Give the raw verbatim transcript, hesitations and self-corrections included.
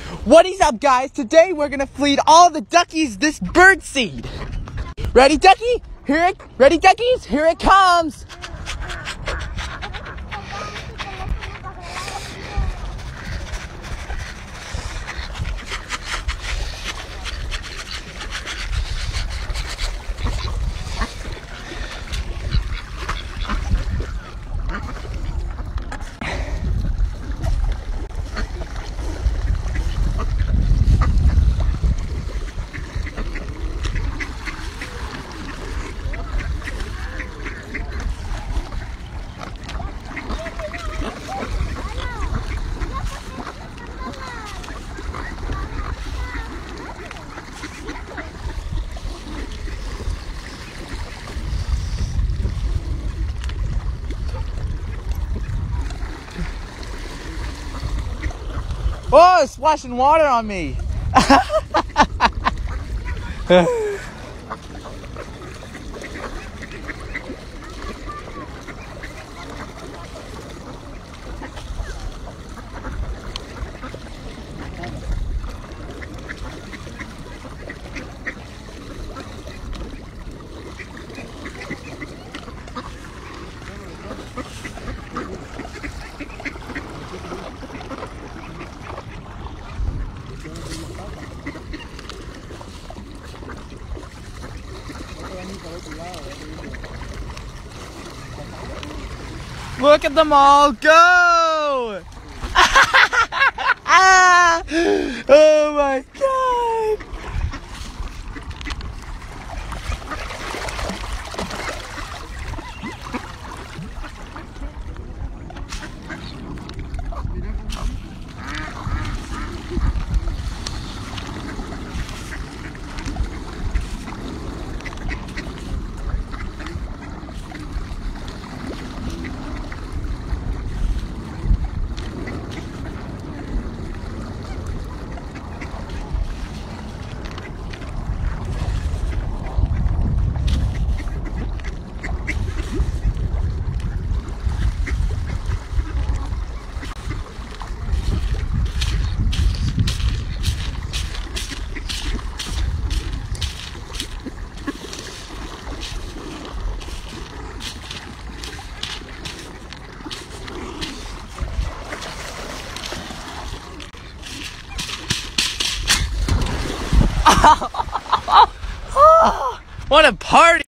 What is up, guys? Today we're gonna feed all the duckies this bird seed. Ready, ducky? Here it, ready, duckies? Here it comes. Oh, it's splashing water on me. Look at them all go! Oh my God! What a party!